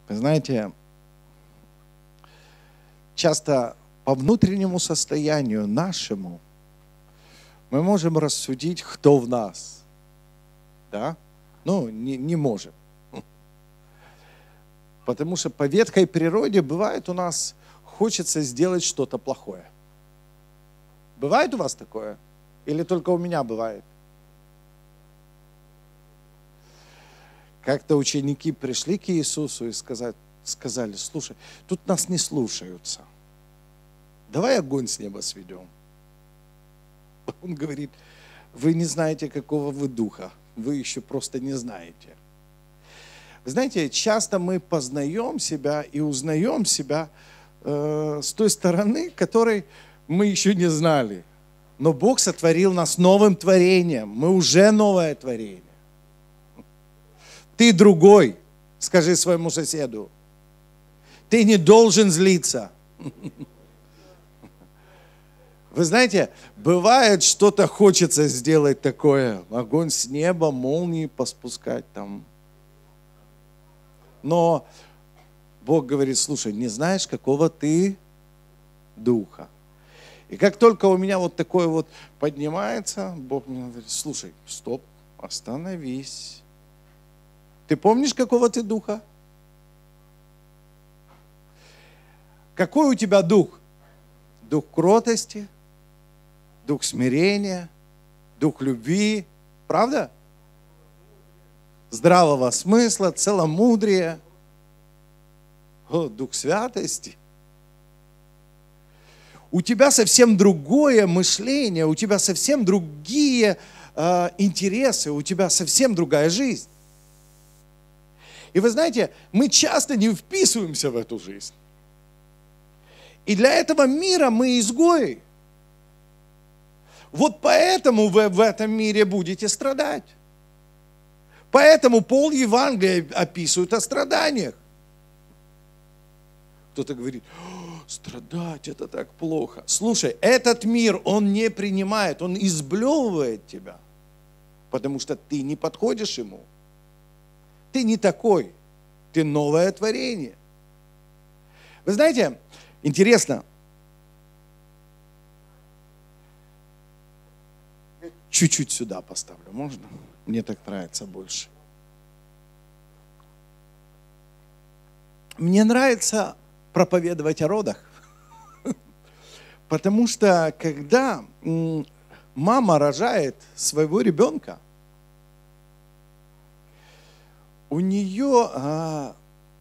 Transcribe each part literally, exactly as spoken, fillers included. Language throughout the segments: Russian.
Вы знаете, часто по внутреннему состоянию нашему мы можем рассудить, кто в нас. Да? Ну, не, не можем. Потому что по ветхой природе бывает у нас, хочется сделать что-то плохое. Бывает у вас такое? Или только у меня бывает? Как-то ученики пришли к Иисусу и сказали, сказали, слушай, тут нас не слушаются. Давай огонь с неба сведем. Он говорит, вы не знаете, какого вы духа. Вы еще просто не знаете. Вы знаете, часто мы познаем себя и узнаем себя э, с той стороны, которой мы еще не знали. Но Бог сотворил нас новым творением. Мы уже новое творение. Ты другой, скажи своему соседу. Ты не должен злиться. Вы знаете, бывает, что-то хочется сделать такое. Огонь с неба, молнии поспускать там. Но Бог говорит, слушай, не знаешь, какого ты духа. И как только у меня вот такое вот поднимается, Бог мне говорит, слушай, стоп, остановись. Ты помнишь, какого ты духа? Какой у тебя дух? Дух кротости, дух смирения, дух любви, правда? Здравого смысла, целомудрия, о, дух святости. У тебя совсем другое мышление, у тебя совсем другие э, интересы, у тебя совсем другая жизнь. И вы знаете, мы часто не вписываемся в эту жизнь. И для этого мира мы изгои. Вот поэтому вы в этом мире будете страдать. Поэтому пол Евангелия описывает о страданиях. Кто-то говорит, страдать это так плохо. Слушай, этот мир, он не принимает, он изблевывает тебя, потому что ты не подходишь ему. Ты не такой, ты новое творение. Вы знаете, интересно, чуть-чуть сюда поставлю, можно? Мне так нравится больше. Мне нравится проповедовать о родах, потому что когда мама рожает своего ребенка, у нее а,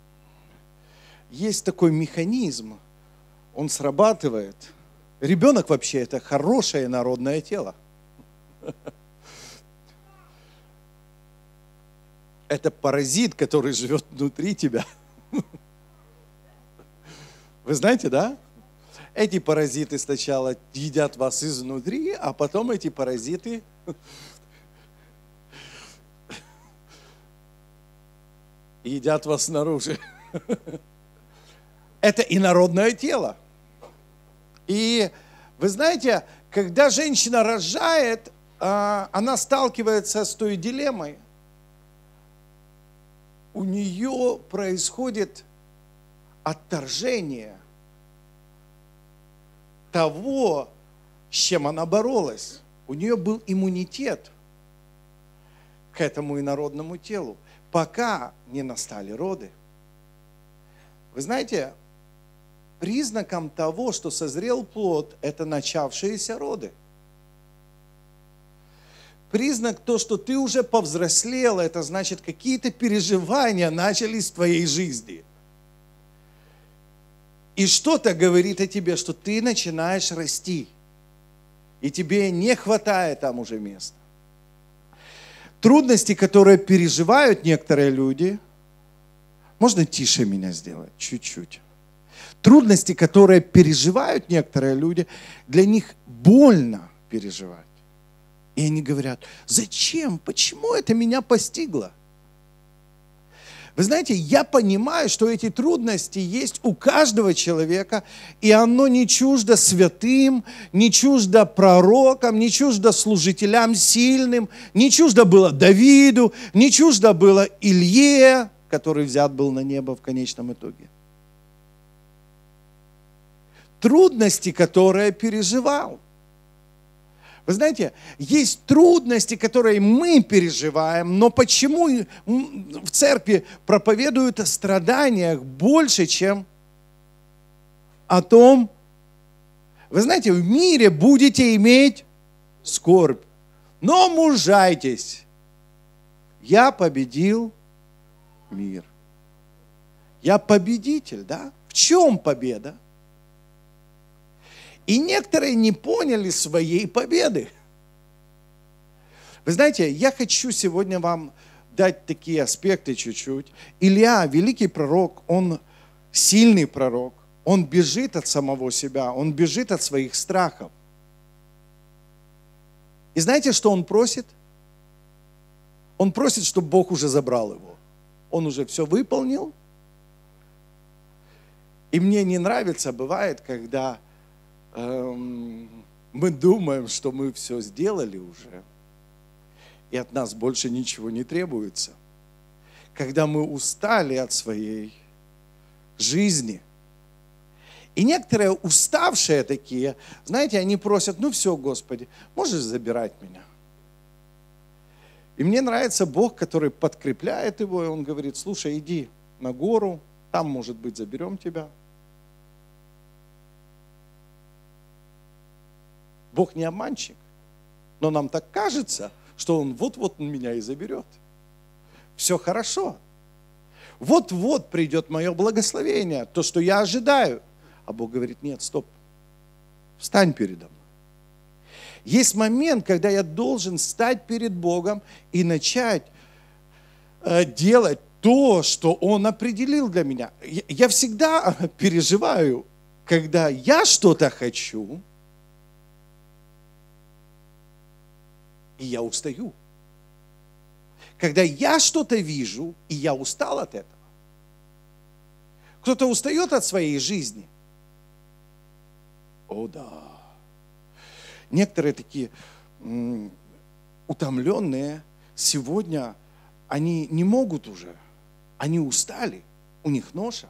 есть такой механизм, он срабатывает. Ребенок вообще это хорошее народное тело. Это паразит, который живет внутри тебя. Вы знаете, да? Эти паразиты сначала едят вас изнутри, а потом эти паразиты едят вас снаружи. Это инородное тело. И вы знаете, когда женщина рожает, она сталкивается с той дилеммой. У нее происходит отторжение того, с чем она боролась. У нее был иммунитет к этому инородному телу, пока не настали роды. Вы знаете, признаком того, что созрел плод, это начавшиеся роды. Признак то, что ты уже повзрослела, это значит, какие-то переживания начались в твоей жизни. И что-то говорит о тебе, что ты начинаешь расти. И тебе не хватает там уже места. Трудности, которые переживают некоторые люди, можно тише меня сделать, чуть-чуть. Трудности, которые переживают некоторые люди, для них больно переживать. И они говорят, зачем, почему это меня постигло? Вы знаете, я понимаю, что эти трудности есть у каждого человека, и оно не чуждо святым, не чуждо пророкам, не чуждо служителям сильным, не чуждо было Давиду, не чуждо было Илье, который взят был на небо в конечном итоге. Трудности, которые переживал. Вы знаете, есть трудности, которые мы переживаем, но почему в церкви проповедуют о страданиях больше, чем о том, вы знаете, в мире будете иметь скорбь, но мужайтесь. Я победил мир. Я победитель, да? В чем победа? И некоторые не поняли своей победы. Вы знаете, я хочу сегодня вам дать такие аспекты чуть-чуть. Илья, великий пророк, он сильный пророк. Он бежит от самого себя, он бежит от своих страхов. И знаете, что он просит? Он просит, чтобы Бог уже забрал его. Он уже все выполнил. И мне не нравится, бывает, когда эм, мы думаем, что мы все сделали уже, и от нас больше ничего не требуется. Когда мы устали от своей жизни. И некоторые уставшие такие, знаете, они просят, ну все, Господи, можешь забирать меня? И мне нравится Бог, который подкрепляет его, и он говорит, слушай, иди на гору, там, может быть, заберем тебя. Бог не обманщик, но нам так кажется, что он вот-вот меня и заберет. Все хорошо. Вот-вот придет мое благословение, то, что я ожидаю. А Бог говорит, нет, стоп, встань передо мной. Есть момент, когда я должен стать перед Богом и начать э, делать то, что Он определил для меня. Я, я всегда переживаю, когда я что-то хочу, и я устаю. Когда я что-то вижу, и я устал от этого. Кто-то устает от своей жизни. О, да. Некоторые такие м, утомленные сегодня, они не могут уже. Они устали. У них ноша.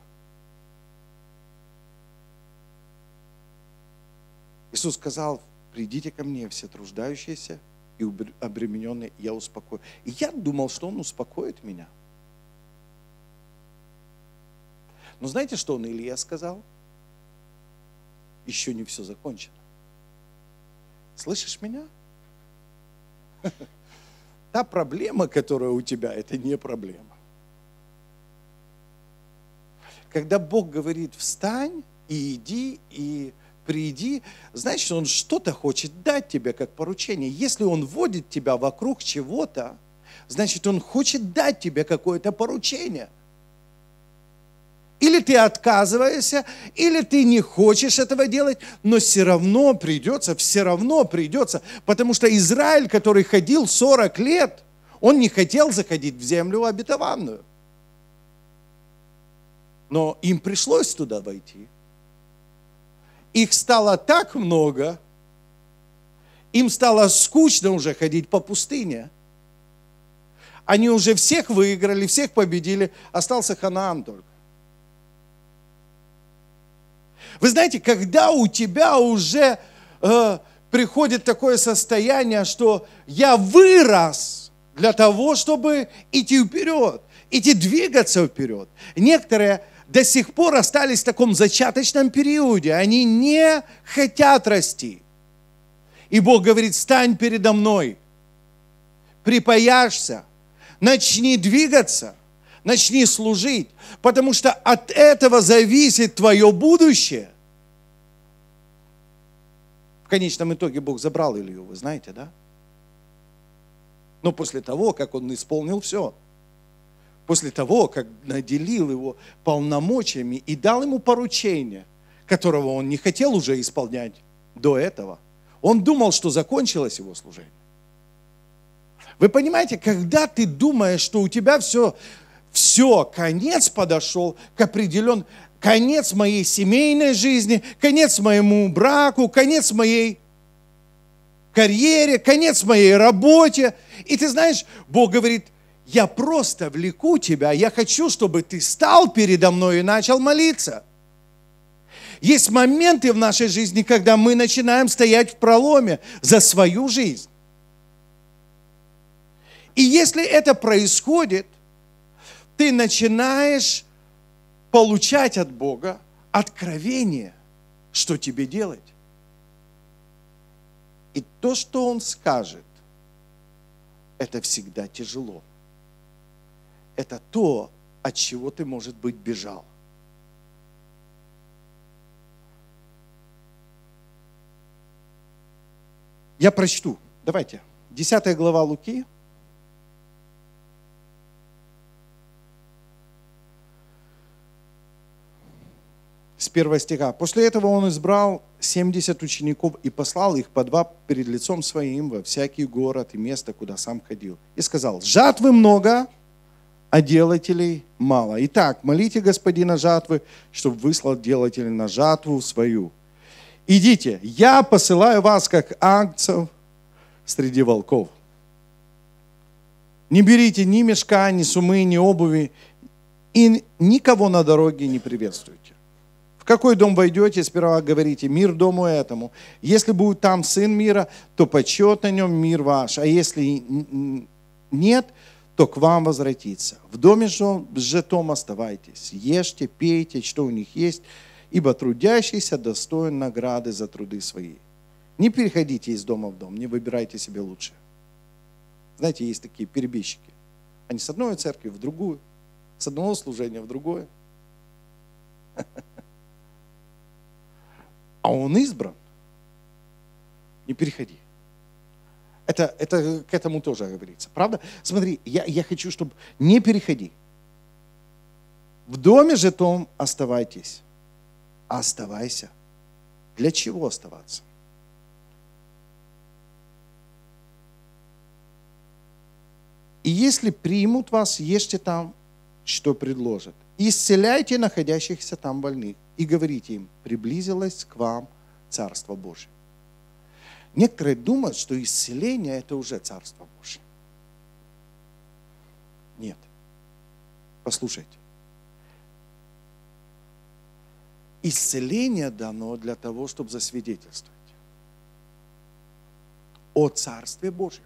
Иисус сказал, придите ко мне, все труждающиеся и обремененные, я успокою. И я думал, что Он успокоит меня. Но знаете, что Он Илья сказал? Еще не все закончено. Слышишь меня? Та проблема, которая у тебя, это не проблема. Когда Бог говорит, встань и иди, и приди, значит, Он что-то хочет дать тебе как поручение. Если Он вводит тебя вокруг чего-то, значит, Он хочет дать тебе какое-то поручение. Или ты отказываешься, или ты не хочешь этого делать, но все равно придется, все равно придется. Потому что Израиль, который ходил сорок лет, он не хотел заходить в землю обетованную. Но им пришлось туда войти. Их стало так много, им стало скучно уже ходить по пустыне. Они уже всех выиграли, всех победили, остался Ханаан только. Вы знаете, когда у тебя уже э, приходит такое состояние, что я вырос для того, чтобы идти вперед, идти двигаться вперед. Некоторые до сих пор остались в таком зачаточном периоде, они не хотят расти. И Бог говорит, стань передо мной, припаяшься, начни двигаться, начни служить, потому что от этого зависит твое будущее. В конечном итоге Бог забрал Илью, вы знаете, да? Но после того, как он исполнил все, после того, как наделил его полномочиями и дал ему поручение, которого он не хотел уже исполнять до этого, он думал, что закончилось его служение. Вы понимаете, когда ты думаешь, что у тебя все... Все, конец подошел к определенному, конец моей семейной жизни, конец моему браку, конец моей карьере, конец моей работе. И ты знаешь, Бог говорит, Я просто влеку тебя, я хочу, чтобы ты стал передо мной и начал молиться. Есть моменты в нашей жизни, когда мы начинаем стоять в проломе за свою жизнь. И если это происходит, ты начинаешь получать от Бога откровение, что тебе делать. И то, что Он скажет, это всегда тяжело. Это то, от чего ты, может быть, бежал. Я прочту. Давайте. Десятая глава Луки. С первого стиха. После этого он избрал семьдесят учеников и послал их по два перед лицом своим во всякий город и место, куда сам ходил. И сказал: жатвы много, а делателей мало. Итак, молите Господина жатвы, чтобы выслал делателей на жатву свою. Идите, я посылаю вас, как агнцев среди волков. Не берите ни мешка, ни сумы, ни обуви, и никого на дороге не приветствуйте. В какой дом войдете, сперва говорите: мир дому этому. Если будет там сын мира, то почет на нем мир ваш, а если нет, то к вам возвратится. В доме же том оставайтесь, ешьте, пейте, что у них есть, ибо трудящийся достоин награды за труды свои. Не переходите из дома в дом, не выбирайте себе лучше. Знаете, есть такие перебежчики. Они с одной церкви в другую, с одного служения в другое. А он избран. Не переходи. Это, это к этому тоже говорится. Правда? Смотри, я, я хочу, чтобы не переходи. В доме же том оставайтесь. Оставайся. Для чего оставаться? И если примут вас, ешьте там, что предложат. Исцеляйте находящихся там больных и говорите им: приблизилось к вам Царство Божие. Некоторые думают, что исцеление – это уже Царство Божие. Нет. Послушайте. Исцеление дано для того, чтобы засвидетельствовать о Царстве Божьем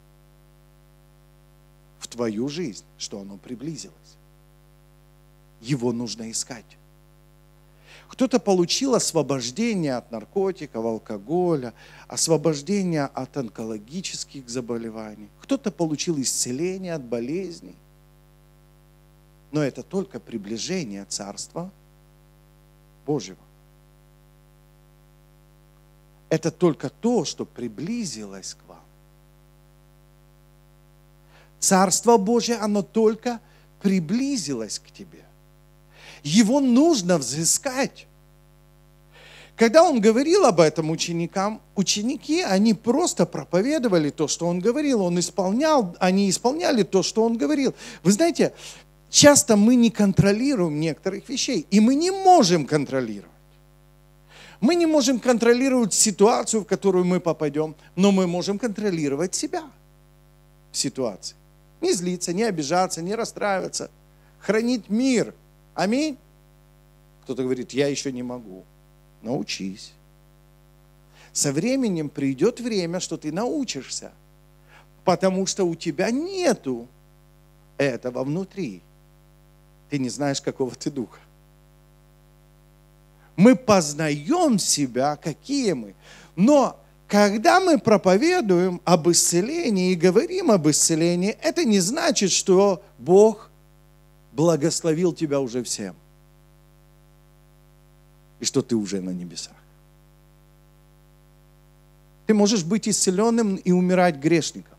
в твою жизнь, что оно приблизилось. Его нужно искать. Кто-то получил освобождение от наркотиков, алкоголя, освобождение от онкологических заболеваний. Кто-то получил исцеление от болезней. Но это только приближение Царства Божьего. Это только то, что приблизилось к вам. Царство Божье, оно только приблизилось к тебе. Его нужно взыскать. Когда он говорил об этом ученикам, ученики, они просто проповедовали то, что он говорил. Он исполнял, они исполняли то, что он говорил. Вы знаете, часто мы не контролируем некоторых вещей, и мы не можем контролировать. Мы не можем контролировать ситуацию, в которую мы попадем, но мы можем контролировать себя в ситуации. Не злиться, не обижаться, не расстраиваться, хранить мир. Аминь. Кто-то говорит: я еще не могу. Научись. Со временем придет время, что ты научишься, потому что у тебя нету этого внутри. Ты не знаешь, какого ты духа. Мы познаем себя, какие мы. Но когда мы проповедуем об исцелении и говорим об исцелении, это не значит, что Бог благословил тебя уже всем. И что ты уже на небесах. Ты можешь быть исцеленным и умирать грешником.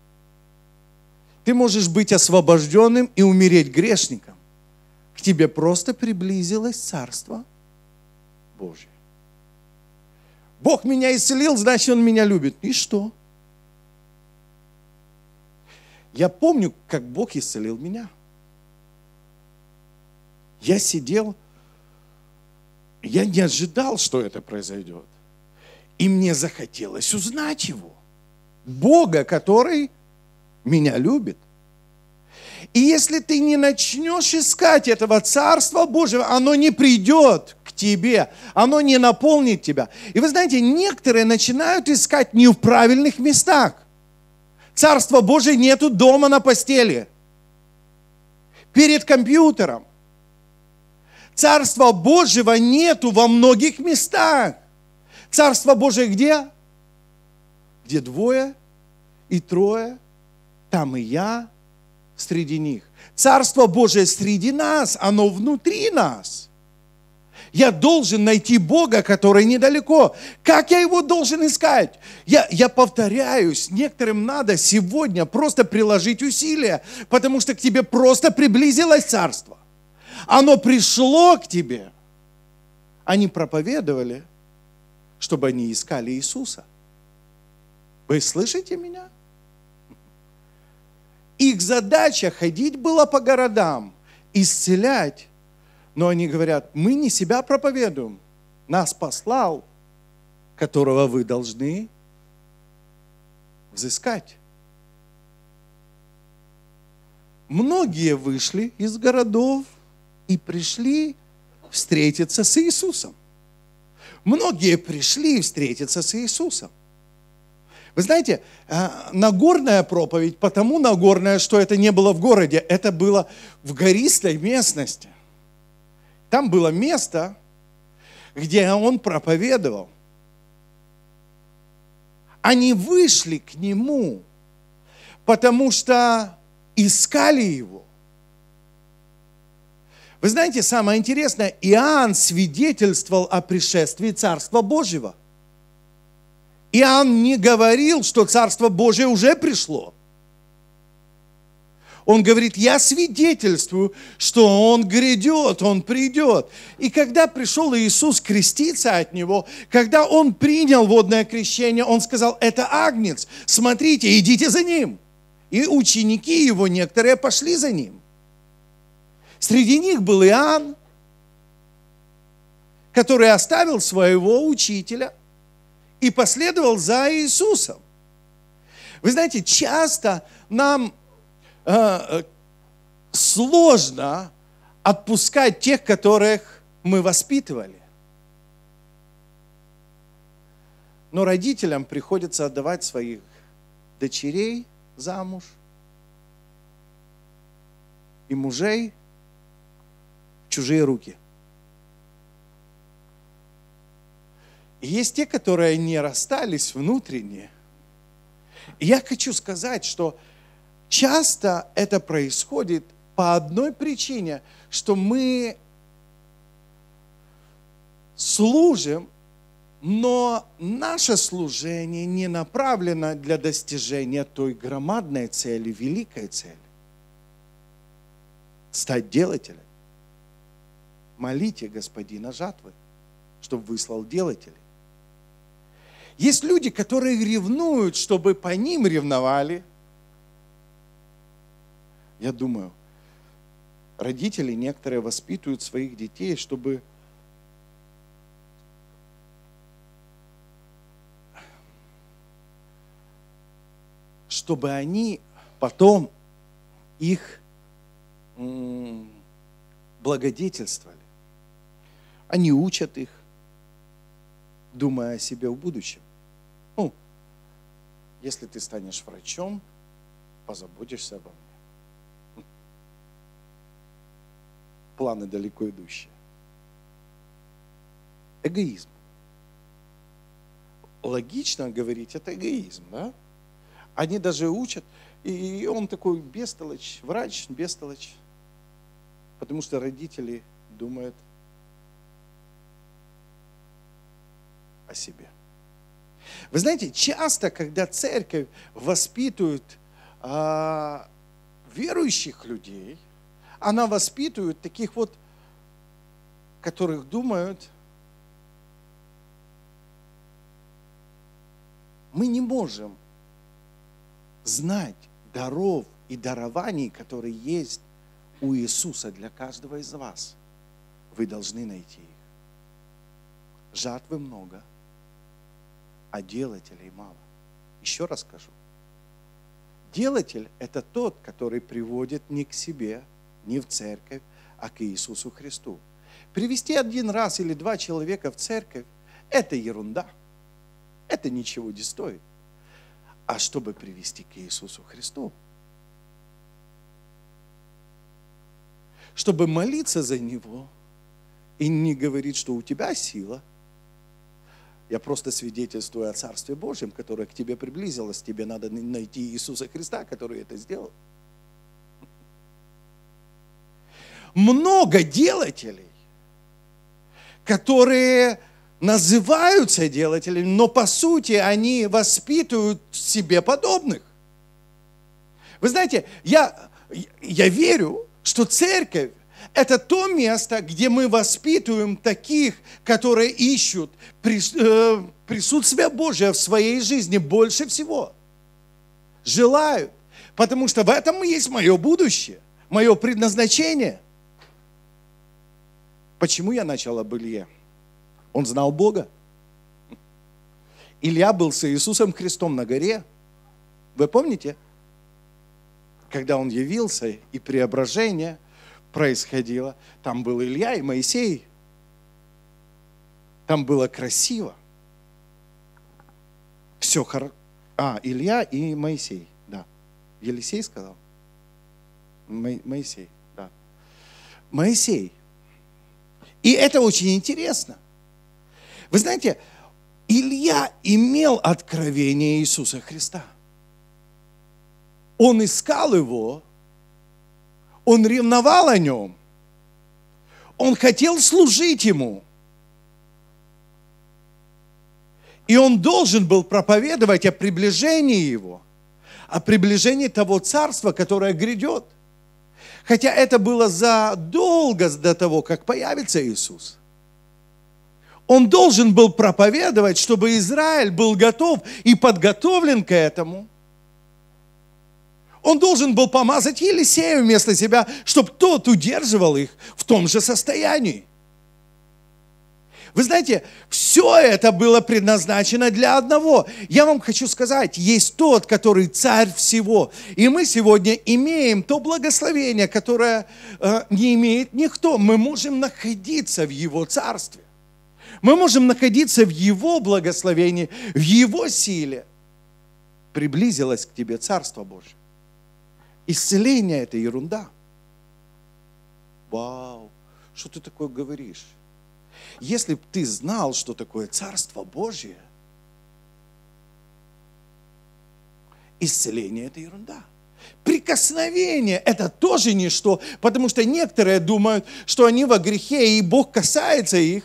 Ты можешь быть освобожденным и умереть грешником. К тебе просто приблизилось Царство Божье. Бог меня исцелил, значит, Он меня любит. И что? Я помню, как Бог исцелил меня. Я сидел, я не ожидал, что это произойдет. И мне захотелось узнать Его. Бога, который меня любит. И если ты не начнешь искать этого Царства Божьего, оно не придет к тебе, оно не наполнит тебя. И вы знаете, некоторые начинают искать не в правильных местах. Царства Божие нету дома на постели, перед компьютером. Царства Божьего нету во многих местах. Царство Божие где? Где двое и трое, там и я среди них. Царство Божие среди нас, оно внутри нас. Я должен найти Бога, который недалеко. Как я его должен искать? Я, я повторяюсь, некоторым надо сегодня просто приложить усилия, потому что к тебе просто приблизилось Царство. Оно пришло к тебе. Они проповедовали, чтобы они искали Иисуса. Вы слышите меня? Их задача ходить была по городам, исцелять. Но они говорят, мы не себя проповедуем. Нас послал, которого вы должны взыскать. Многие вышли из городов и пришли встретиться с Иисусом. Многие пришли встретиться с Иисусом. Вы знаете, Нагорная проповедь, потому Нагорная, что это не было в городе, это было в гористой местности. Там было место, где он проповедовал. Они вышли к нему, потому что искали его. Вы знаете, самое интересное, Иоанн свидетельствовал о пришествии Царства Божьего. Иоанн не говорил, что Царство Божие уже пришло. Он говорит, я свидетельствую, что Он грядет, Он придет. И когда пришел Иисус креститься от Него, когда Он принял водное крещение, Он сказал, это Агнец, смотрите, идите за Ним. И ученики Его, некоторые, пошли за Ним. Среди них был Иоанн, который оставил своего учителя и последовал за Иисусом. Вы знаете, часто нам э, сложно отпускать тех, которых мы воспитывали. Но родителям приходится отдавать своих дочерей замуж и мужей в чужие руки. И есть те, которые не расстались внутренне. И я хочу сказать, что часто это происходит по одной причине, что мы служим, но наше служение не направлено для достижения той громадной цели, великой цели. Стать делателем. Молите Господина жатвы, чтобы выслал делателей. Есть люди, которые ревнуют, чтобы по ним ревновали. Я думаю, родители некоторые воспитывают своих детей, чтобы чтобы они потом их благодетельствовали. Они учат их, думая о себе в будущем. Ну, если ты станешь врачом, позаботишься обо мне. Планы далеко идущие. Эгоизм. Логично говорить, это эгоизм, да? Они даже учат, и он такой бестолочь, врач бестолочь, потому что родители думают о себе. Вы знаете, часто, когда церковь воспитывает а, верующих людей, она воспитывает таких вот, которых думают, мы не можем знать даров и дарований, которые есть у Иисуса для каждого из вас. Вы должны найти их. Жатвы много, а делателей мало. Еще раз скажу. Делатель – это тот, который приводит не к себе, не в церковь, а к Иисусу Христу. Привести один раз или два человека в церковь – это ерунда. Это ничего не стоит. А чтобы привести к Иисусу Христу, чтобы молиться за Него и не говорить, что у тебя сила. Я просто свидетельствую о Царстве Божьем, которое к тебе приблизилось. Тебе надо найти Иисуса Христа, который это сделал. Много делателей, которые называются делателями, но по сути они воспитывают себе подобных. Вы знаете, я, я верю, что церковь – это то место, где мы воспитываем таких, которые ищут присутствие Божие в своей жизни больше всего. Желают, потому что в этом и есть мое будущее, мое предназначение. Почему я начал об Илье? Он знал Бога. Илья был с Иисусом Христом на горе. Вы помните? Когда он явился, и преображение происходило, там был Илья и Моисей. Там было красиво. Все хорошо. А, Илья и Моисей, да. Елисей сказал? Мо- Моисей, да. Моисей. И это очень интересно. Вы знаете, Илья имел откровение Иисуса Христа. Он искал его, он ревновал о нем, он хотел служить ему. И он должен был проповедовать о приближении его, о приближении того царства, которое грядет. Хотя это было задолго до того, как появится Иисус. Он должен был проповедовать, чтобы Израиль был готов и подготовлен к этому. Он должен был помазать Елисея вместо себя, чтобы тот удерживал их в том же состоянии. Вы знаете, все это было предназначено для одного. Я вам хочу сказать, есть тот, который царь всего. И мы сегодня имеем то благословение, которое э, не имеет никто. Мы можем находиться в Его царстве. Мы можем находиться в Его благословении, в Его силе. Приблизилось к тебе Царство Божие. Исцеление – это ерунда. Вау, что ты такое говоришь? Если бы ты знал, что такое Царство Божие, исцеление – это ерунда. Прикосновение – это тоже ничто, потому что некоторые думают, что они во грехе, и Бог касается их.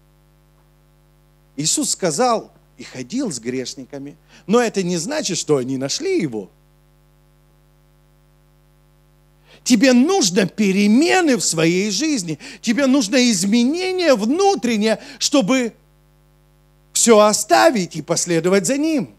Иисус сказал и ходил с грешниками, но это не значит, что они нашли Его. Тебе нужно перемены в своей жизни. Тебе нужно изменение внутреннее, чтобы все оставить и последовать за Ним.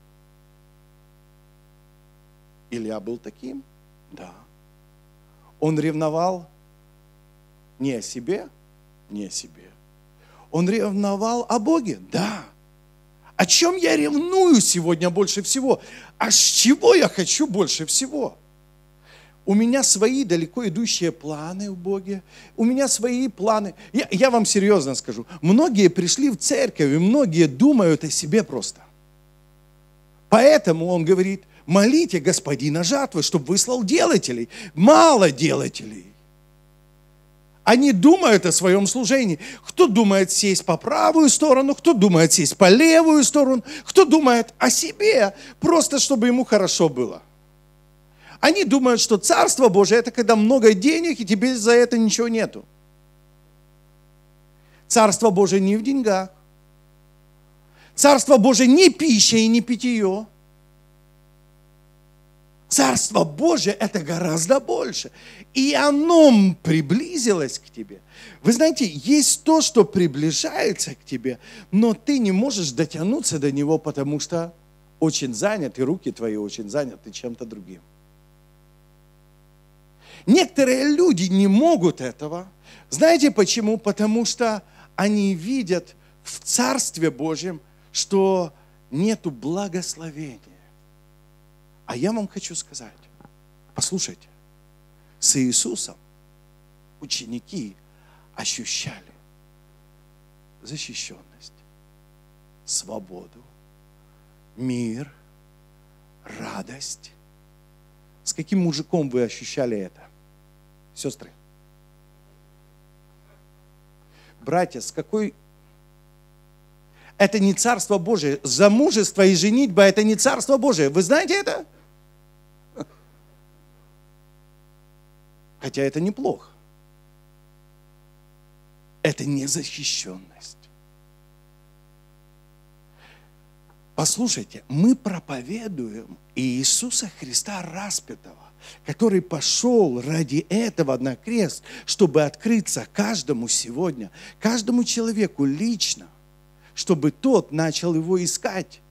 Илья был таким? Да. Он ревновал не о себе, не о себе. Он ревновал о Боге? Да. О чем я ревную сегодня больше всего? А с чего я хочу больше всего? У меня свои далеко идущие планы в Боге. У меня свои планы. Я, я вам серьезно скажу. Многие пришли в церковь, и многие думают о себе просто. Поэтому он говорит, молите Господина жатвы, чтобы выслал делателей. Мало делателей. Они думают о своем служении. Кто думает сесть по правую сторону, кто думает сесть по левую сторону, кто думает о себе, просто чтобы ему хорошо было. Они думают, что Царство Божие – это когда много денег, и тебе за это ничего нету. Царство Божие не в деньгах. Царство Божие не пища и не питье. Царство Божие – это гораздо больше. И оно приблизилось к тебе. Вы знаете, есть то, что приближается к тебе, но ты не можешь дотянуться до него, потому что очень занят, и руки твои очень заняты чем-то другим. Некоторые люди не могут этого. Знаете почему? Потому что они видят в Царстве Божьем, что нету благословения. А я вам хочу сказать, послушайте, с Иисусом ученики ощущали защищенность, свободу, мир, радость. С каким мужиком вы ощущали это? Сестры? Братья, с какой... Это не Царство Божие. Замужество и женитьба – это не Царство Божие. Вы знаете это? Хотя это неплохо. Это незащищенность. Послушайте, мы проповедуем Иисуса Христа распятого, который пошел ради этого на крест, чтобы открыться каждому сегодня, каждому человеку лично, чтобы тот начал его искать.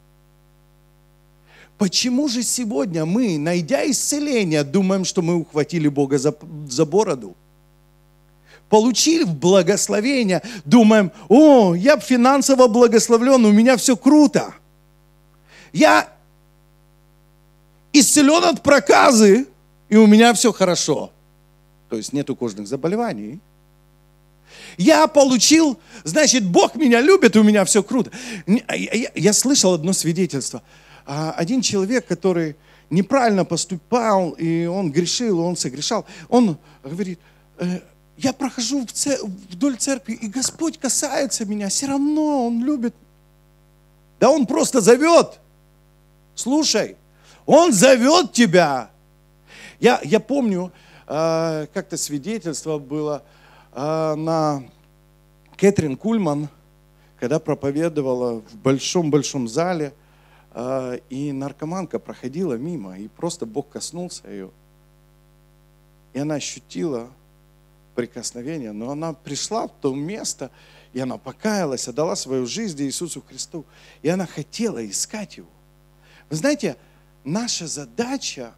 Почему же сегодня мы, найдя исцеление, думаем, что мы ухватили Бога за, за бороду? Получили благословение, думаем, о, я финансово благословлен, у меня все круто. Я исцелен от проказы, и у меня все хорошо. То есть нету кожных заболеваний. Я получил, значит, Бог меня любит, и у меня все круто. Я, я, я слышал одно свидетельство. Один человек, который неправильно поступал, и он грешил, он согрешал, он говорит, я прохожу в цер- вдоль церкви, и Господь касается меня, все равно Он любит. Да Он просто зовет. Слушай, Он зовет тебя. Я, я помню, э, как-то свидетельство было э, на Кэтрин Кульман, когда проповедовала в большом-большом зале, э, и наркоманка проходила мимо, и просто Бог коснулся ее. И она ощутила прикосновение, но она пришла в то место, и она покаялась, отдала свою жизнь Иисусу Христу, и она хотела искать Его. Вы знаете, наша задача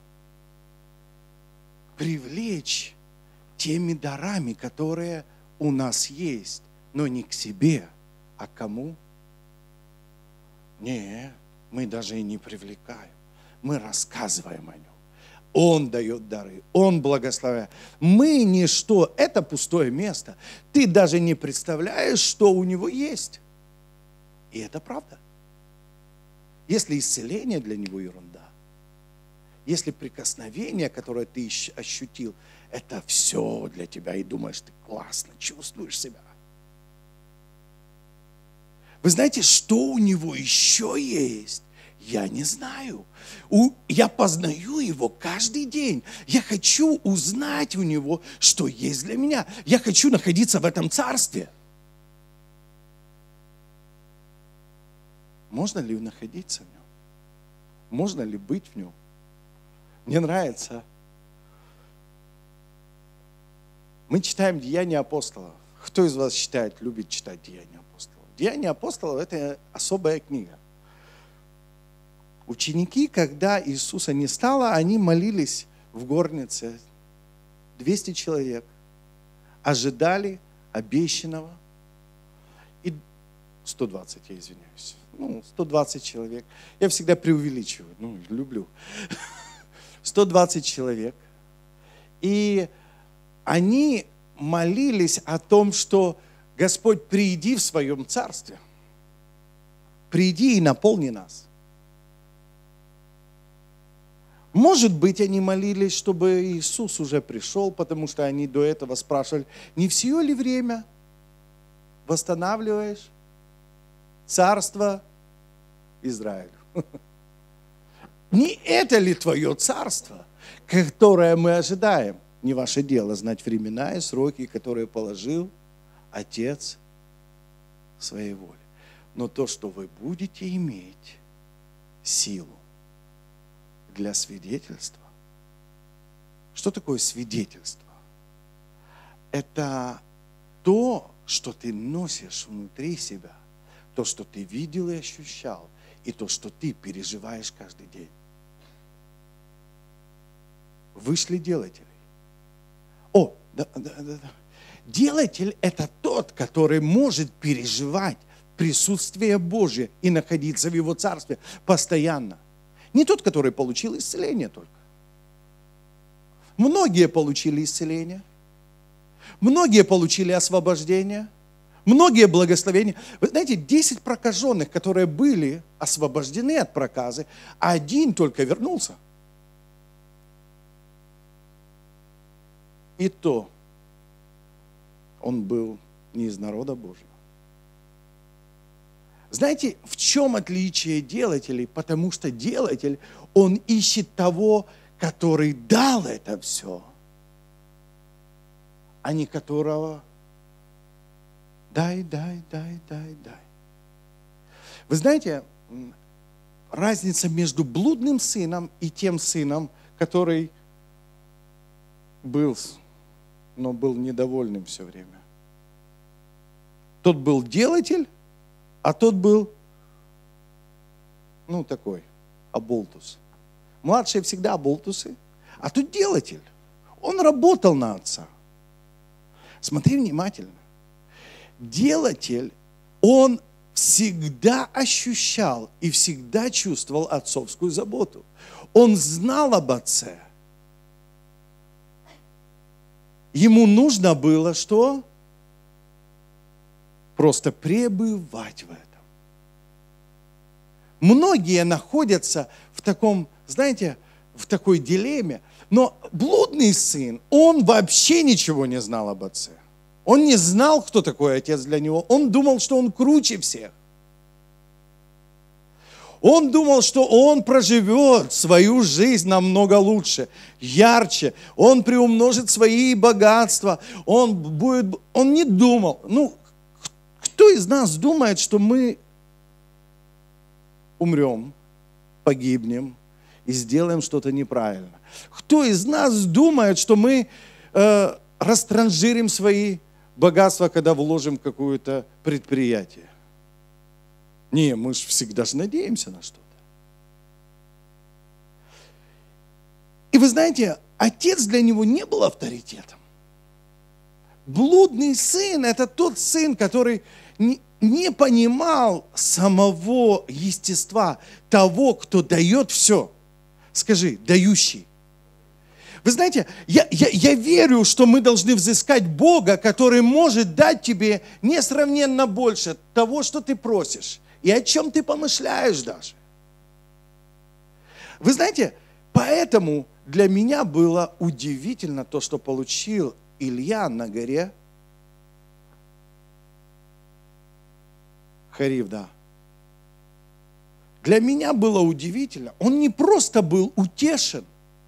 привлечь теми дарами, которые у нас есть, но не к себе, а к кому? Нет, мы даже и не привлекаем, мы рассказываем о Нем. Он дает дары, Он благословляет. Мы ничто, это пустое место. Ты даже не представляешь, что у Него есть. И это правда. Если исцеление для Него ерунда, если прикосновение, которое ты ощутил, это все для тебя, и думаешь, ты классно чувствуешь себя. Вы знаете, что у Него еще есть? Я не знаю. У, я познаю Его каждый день. Я хочу узнать у Него, что есть для меня. Я хочу находиться в этом царстве. Можно ли находиться в Нем? Можно ли быть в Нем? Мне нравится. Мы читаем Деяния апостолов. Кто из вас читает, любит читать Деяния апостолов? Деяния апостолов – это особая книга. Ученики, когда Иисуса не стало, они молились в горнице. двести человек ожидали обещанного. И сто двадцать, я извиняюсь. Ну, сто двадцать человек. Я всегда преувеличиваю, ну, люблю. сто двадцать человек. И они молились о том, что Господь, приди в своем царстве. Приди и наполни нас. Может быть, они молились, чтобы Иисус уже пришел, потому что они до этого спрашивали, не все ли время восстанавливаешь царство Израилю? Не это ли твое царство, которое мы ожидаем? Не ваше дело знать времена и сроки, которые положил Отец своей воли. Но то, что вы будете иметь силу для свидетельства. Что такое свидетельство? Это то, что ты носишь внутри себя, то, что ты видел и ощущал, и то, что ты переживаешь каждый день. Вышли делателей. О, да, да, да, да. Делатель – это тот, который может переживать присутствие Божие и находиться в Его Царстве постоянно. Не тот, который получил исцеление только. Многие получили исцеление. Многие получили освобождение. Многие благословения. Вы знаете, десять прокаженных, которые были освобождены от проказы, а один только вернулся. И то он был не из народа Божьего. Знаете, в чем отличие делателей? Потому что делатель, он ищет того, который дал это все, а не которого дай, дай, дай, дай, дай. Вы знаете, разница между блудным сыном и тем сыном, который был, но был недовольным все время. Тот был делатель, а тот был, ну, такой, оболтус. Младшие всегда оболтусы, а тут делатель. Он работал на отца. Смотри внимательно. Делатель, он всегда ощущал и всегда чувствовал отцовскую заботу. Он знал об отце. Ему нужно было что? Просто пребывать в этом. Многие находятся в таком, знаете, в такой дилемме, но блудный сын, он вообще ничего не знал об отце. Он не знал, кто такой отец для него. Он думал, что он круче всех. Он думал, что он проживет свою жизнь намного лучше, ярче. Он приумножит свои богатства. Он будет, он не думал. Ну, кто из нас думает, что мы умрем, погибнем и сделаем что-то неправильно? Кто из нас думает, что мы э, растранжирим свои богатства, когда вложим в какое-то предприятие? Не, мы же всегда же надеемся на что-то. И вы знаете, отец для него не был авторитетом. Блудный сын – это тот сын, который не, не понимал самого естества того, кто дает все. Скажи, дающий. Вы знаете, я, я, я верю, что мы должны взыскать Бога, который может дать тебе несравненно больше того, что ты просишь, и о чем ты помышляешь даже. Вы знаете, поэтому для меня было удивительно то, что получил Илья на горе Харив, да. Для меня было удивительно. Он не просто был утешен,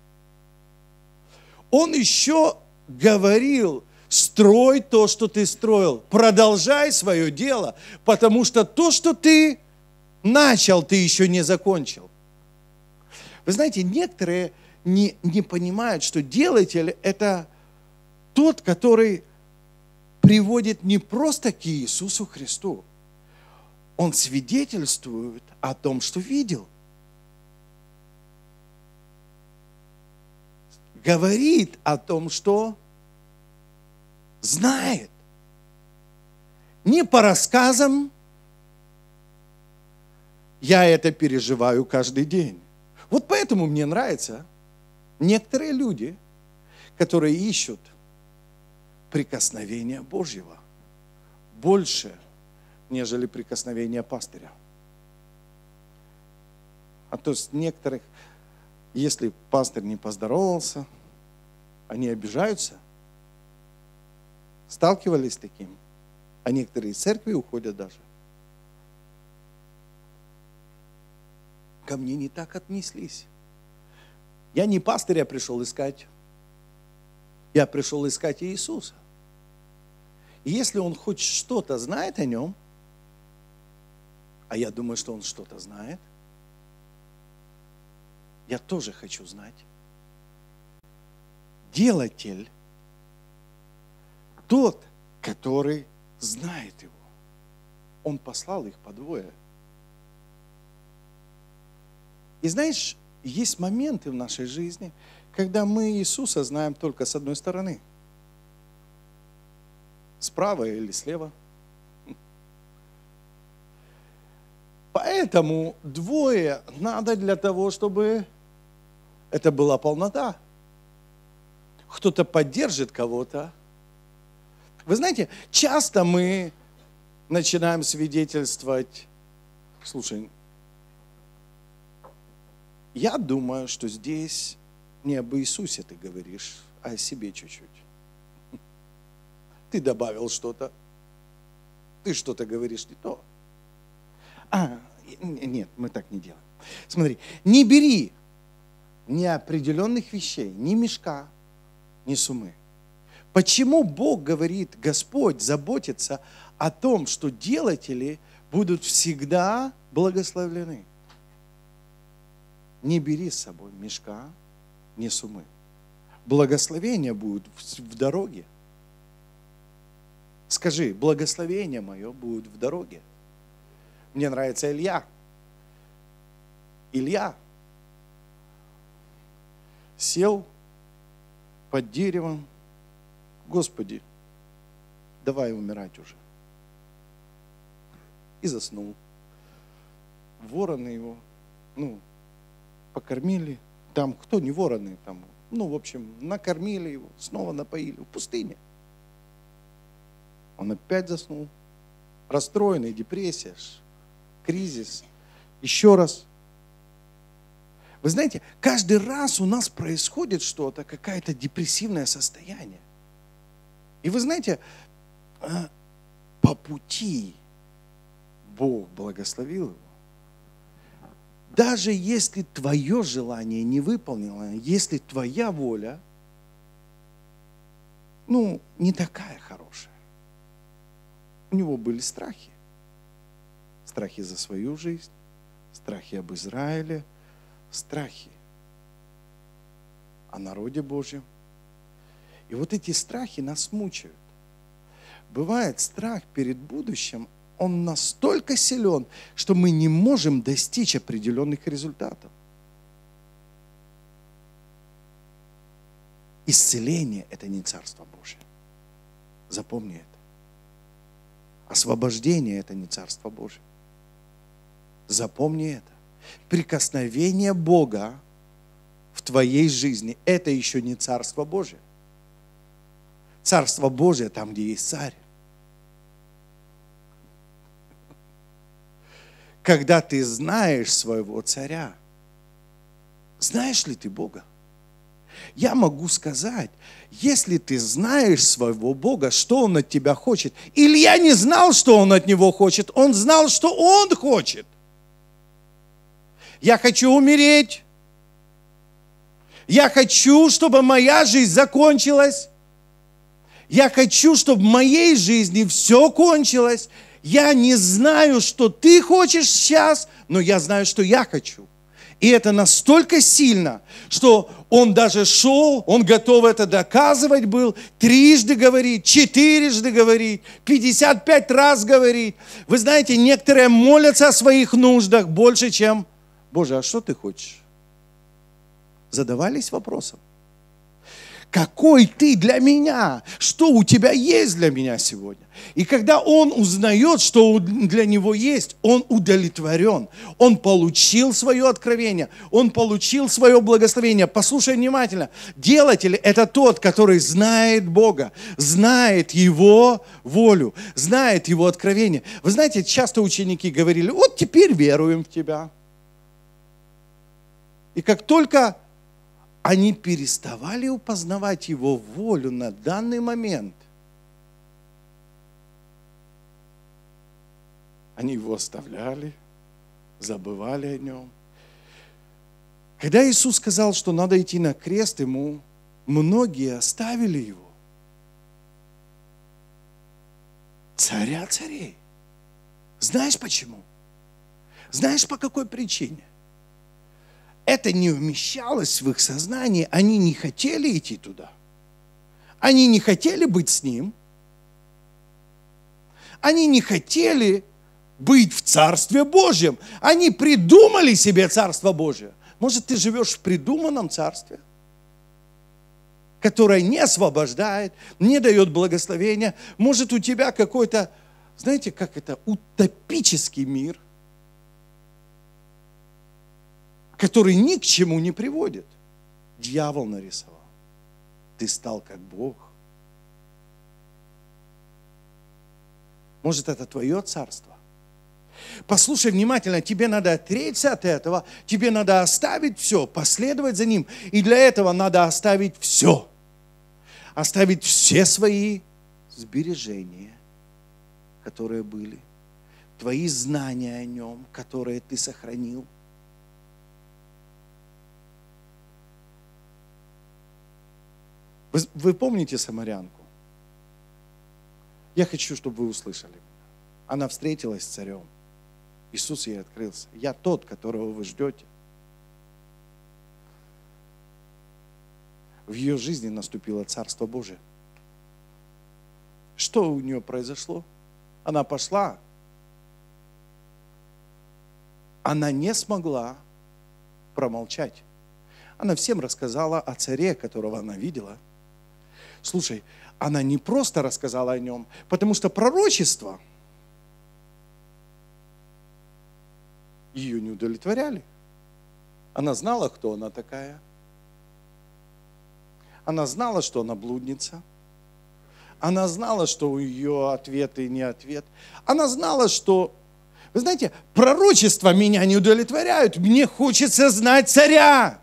он еще говорил: строй то, что ты строил, продолжай свое дело, потому что то, что ты начал, ты еще не закончил. Вы знаете, некоторые не, не понимают, что делатель – это тот, который приводит не просто к Иисусу Христу, он свидетельствует о том, что видел. Говорит о том, что знает. Не по рассказам. Я это переживаю каждый день. Вот поэтому мне нравятся некоторые люди, которые ищут прикосновения Божьего больше, нежели прикосновения пастыря. А то есть некоторых, если пастырь не поздоровался, они обижаются. Сталкивались с таким. А некоторые из церкви уходят даже. Ко мне не так отнеслись. Я не пастыря пришел искать. Я пришел искать Иисуса. И если он хоть что-то знает о нем, а я думаю, что он что-то знает, я тоже хочу знать. Делатель тот, который знает его. Он послал их по двое. И знаешь, есть моменты в нашей жизни, когда мы Иисуса знаем только с одной стороны. Справа или слева. Поэтому Поэтому двое надо для того, чтобы это была полнота. Кто-то поддержит кого-то. Вы знаете, часто мы начинаем свидетельствовать. Слушай, я думаю, что здесь не об Иисусе ты говоришь, а о себе чуть-чуть. Ты добавил что-то. Ты что-то говоришь не то. А, нет, мы так не делаем. Смотри, не бери неопределенных вещей, ни мешка, ни суммы. Почему Бог говорит, Господь заботится о том, что делатели будут всегда благословлены? Не бери с собой мешка, ни суммы. Благословение будет в дороге. Скажи, благословение мое будет в дороге. Мне нравится Илья. Илья сел под деревом. Господи, давай умирать уже. И заснул. Вороны его, ну, покормили. Там, кто не вороны, там, ну, в общем, накормили его, снова напоили в пустыне. Он опять заснул. Расстроенный, депрессия, кризис. Еще раз. Вы знаете, каждый раз у нас происходит что-то, какое-то депрессивное состояние. И вы знаете, по пути Бог благословил его. Даже если твое желание не выполнено, если твоя воля, ну, не такая хорошая. У него были страхи. Страхи за свою жизнь, страхи об Израиле, страхи о народе Божьем. И вот эти страхи нас мучают. Бывает страх перед будущим, он настолько силен, что мы не можем достичь определенных результатов. Исцеление – это не Царство Божие. Запомни это. Освобождение – это не Царство Божие. Запомни это. Прикосновение Бога в твоей жизни – это еще не Царство Божие. Царство Божие там, где есть царь. Когда ты знаешь своего царя, знаешь ли ты Бога? Я могу сказать, если ты знаешь своего Бога, что Он от тебя хочет. Илья не знал, что он от него хочет, он знал, что он хочет. Я хочу умереть. Я хочу, чтобы моя жизнь закончилась. Я хочу, чтобы в моей жизни все кончилось. Я не знаю, что ты хочешь сейчас, но я знаю, что я хочу. И это настолько сильно, что он даже шел, он готов это доказывать был, трижды говорить, четырежды говорить, пятьдесят пять раз говорить. Вы знаете, некоторые молятся о своих нуждах больше, чем «Боже, а что ты хочешь?» Задавались вопросом. Какой ты для меня? Что у тебя есть для меня сегодня? И когда он узнает, что для него есть, он удовлетворен. Он получил свое откровение. Он получил свое благословение. Послушай внимательно. Делатель – это тот, который знает Бога, знает Его волю, знает Его откровение. Вы знаете, часто ученики говорили, вот теперь веруем в Тебя. И как только они переставали упознавать Его волю на данный момент, они Его оставляли, забывали о Нем. Когда Иисус сказал, что надо идти на крест, Ему многие оставили Его. Царя царей. Знаешь почему? Знаешь, по какой причине? Это не вмещалось в их сознании, они не хотели идти туда. Они не хотели быть с Ним. Они не хотели быть в Царстве Божьем. Они придумали себе Царство Божие. Может, ты живешь в придуманном царстве, которое не освобождает, не дает благословения. Может, у тебя какой-то, знаете, как это, утопический мир. который ни к чему не приводит. Дьявол нарисовал. Ты стал как Бог. Может, это твое царство? Послушай внимательно, тебе надо отречься от этого, тебе надо оставить все, последовать за Ним. И для этого надо оставить все. Оставить все свои сбережения, которые были, твои знания о Нем, которые ты сохранил. Вы, вы помните самарянку? Я хочу, чтобы вы услышали. Она встретилась с царем. Иисус ей открылся. Я тот, которого вы ждете. В ее жизни наступило Царство Божие. Что у нее произошло? Она пошла. Она не смогла промолчать. Она всем рассказала о царе, которого она видела. Слушай, она не просто рассказала о нем, потому что пророчества ее не удовлетворяли. Она знала, кто она такая. Она знала, что она блудница. Она знала, что у ее ответы не ответ. Она знала, что, вы знаете, пророчества меня не удовлетворяют. Мне хочется знать царя.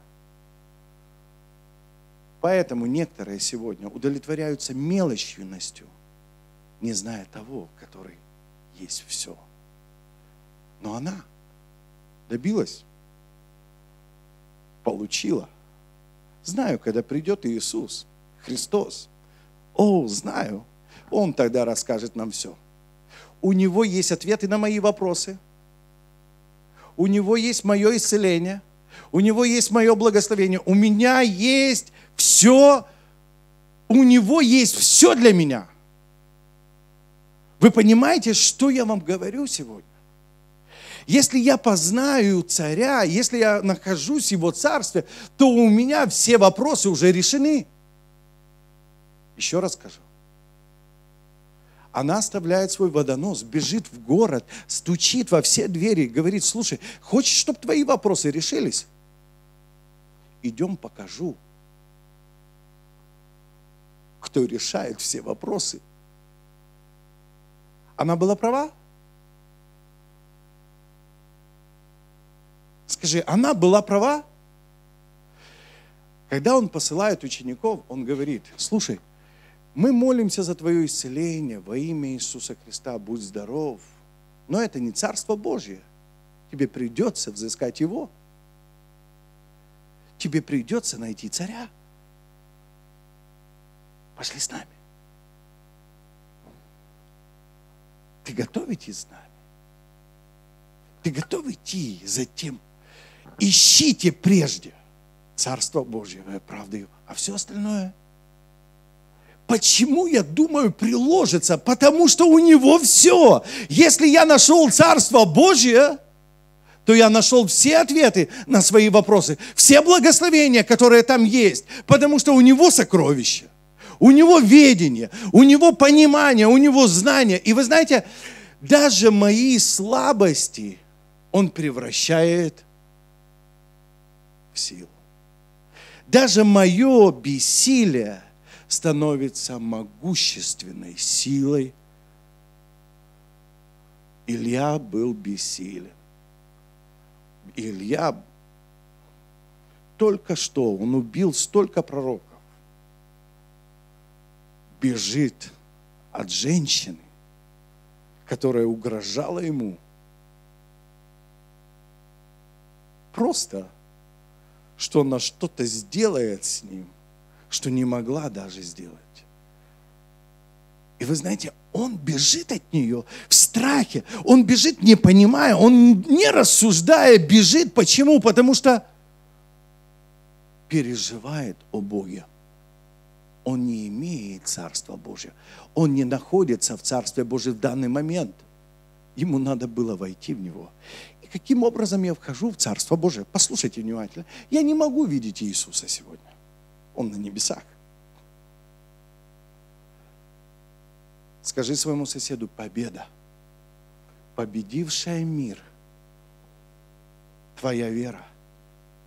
Поэтому некоторые сегодня удовлетворяются мелочностью, не зная того, который есть все. Но она добилась, получила. Знаю, когда придет Иисус, Христос. О, знаю. Он тогда расскажет нам все. У Него есть ответы на мои вопросы. У Него есть мое исцеление. У Него есть мое благословение. У меня есть все. У Него есть все для меня. Вы понимаете, что я вам говорю сегодня? Если я познаю царя, если я нахожусь в его царстве, то у меня все вопросы уже решены. Еще раз скажу. Она оставляет свой водонос, бежит в город, стучит во все двери, говорит: слушай, хочешь, чтобы твои вопросы решились? Идем покажу, кто решает все вопросы. Она была права? Скажи, она была права? Когда он посылает учеников, он говорит: слушай, мы молимся за твое исцеление во имя Иисуса Христа, будь здоров. Но это не Царство Божье. Тебе придется взыскать Его. Тебе придется найти царя. Пошли с нами. Ты готов идти с нами? Ты готов идти за тем? Ищите прежде Царство Божье, правду, а все остальное. Почему я думаю приложится? Потому что у Него все. Если я нашел Царство Божье, то я нашел все ответы на свои вопросы, все благословения, которые там есть, потому что у Него сокровища, у Него ведение, у Него понимание, у Него знание. И вы знаете, даже мои слабости Он превращает в силу. Даже мое бессилие становится могущественной силой. Илья был бессилен. Илья только что, он убил столько пророков, бежит от женщины, которая угрожала ему. Просто, что она что-то сделает с ним, что не могла даже сделать. И вы знаете, он бежит от нее в страхе. Он бежит, не понимая, он не рассуждая бежит. Почему? Потому что переживает о Боге. Он не имеет Царства Божьего. Он не находится в Царстве Божьем в данный момент. Ему надо было войти в него. И каким образом я вхожу в Царство Божие? Послушайте внимательно. Я не могу видеть Иисуса сегодня. Он на небесах. Скажи своему соседу: победа, победившая мир, твоя вера.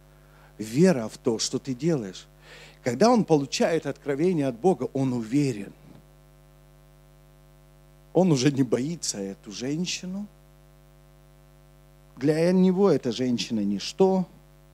вера в то, что ты делаешь. Когда он получает откровение от Бога, он уверен. Он уже не боится эту женщину. Для него эта женщина ничто